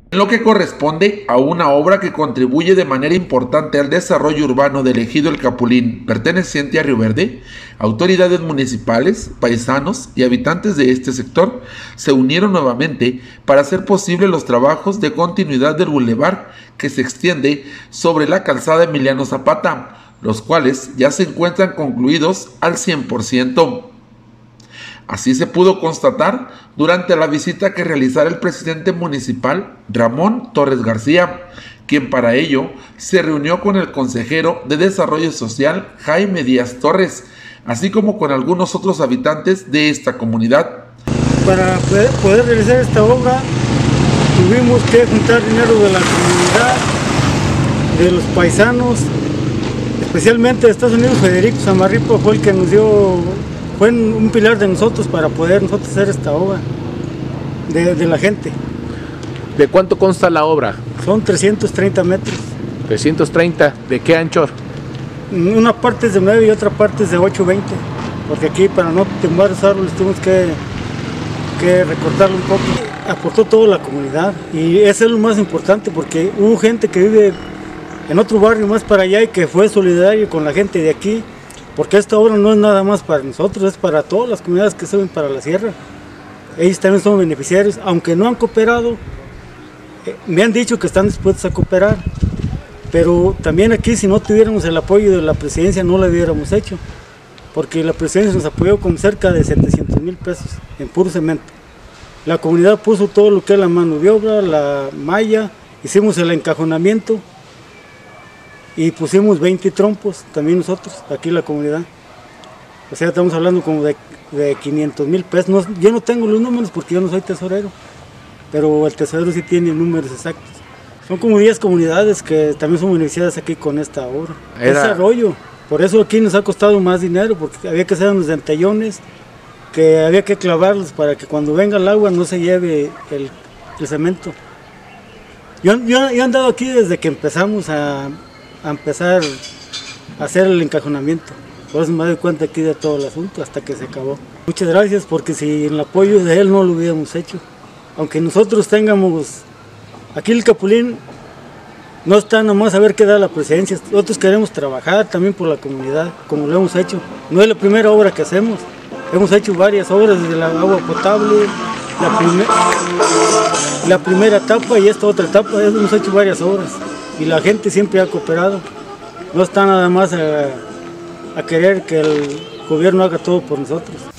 En lo que corresponde a una obra que contribuye de manera importante al desarrollo urbano del ejido El Capulín, perteneciente a Río Verde, autoridades municipales, paisanos y habitantes de este sector se unieron nuevamente para hacer posible los trabajos de continuidad del bulevar que se extiende sobre la calzada Emiliano Zapata, los cuales ya se encuentran concluidos al 100%. Así se pudo constatar durante la visita que realizara el presidente municipal Ramón Torres García, quien para ello se reunió con el consejero de Desarrollo Social Jaime Díaz Torres, así como con algunos otros habitantes de esta comunidad. Para poder realizar esta obra tuvimos que juntar dinero de la comunidad, de los paisanos, especialmente de Estados Unidos. Federico Samarripa fue el que nos dio, fue un pilar de nosotros para poder nosotros hacer esta obra, de la gente. ¿De cuánto consta la obra? Son 330 metros. 330, ¿de qué ancho? Una parte es de 9 y otra parte es de 8.20, porque aquí para no tumbar los árboles tuvimos que recortarlo un poco. Aportó toda la comunidad y eso es lo más importante, porque hubo gente que vive en otro barrio más para allá y que fue solidario con la gente de aquí, porque esta obra no es nada más para nosotros, es para todas las comunidades que suben para la sierra. Ellos también son beneficiarios, aunque no han cooperado, me han dicho que están dispuestos a cooperar, pero también aquí si no tuviéramos el apoyo de la presidencia no lo hubiéramos hecho, porque la presidencia nos apoyó con cerca de 700,000 pesos en puro cemento. La comunidad puso todo lo que es la mano de obra, la malla, hicimos el encajonamiento y pusimos 20 trompos, también nosotros, aquí la comunidad. O sea, estamos hablando como de 500,000 pesos. No, yo no tengo los números porque yo no soy tesorero, pero el tesorero sí tiene números exactos. Son como 10 comunidades que también son beneficiadas aquí con esta obra. Es arroyo, por eso aquí nos ha costado más dinero, porque había que hacer unos dentellones, que había que clavarlos para que cuando venga el agua no se lleve el cemento. Yo he andado aquí desde que empezamos a empezar a hacer el encajonamiento. Por eso me doy cuenta aquí de todo el asunto hasta que se acabó. Muchas gracias, porque sin el apoyo de él no lo hubiéramos hecho. Aunque nosotros tengamos, aquí el Capulín no está nomás a ver qué da la presidencia, nosotros queremos trabajar también por la comunidad, como lo hemos hecho. No es la primera obra que hacemos, hemos hecho varias obras, desde la agua potable, la primera etapa y esta otra etapa, hemos hecho varias obras. Y la gente siempre ha cooperado, no está nada más a querer que el gobierno haga todo por nosotros.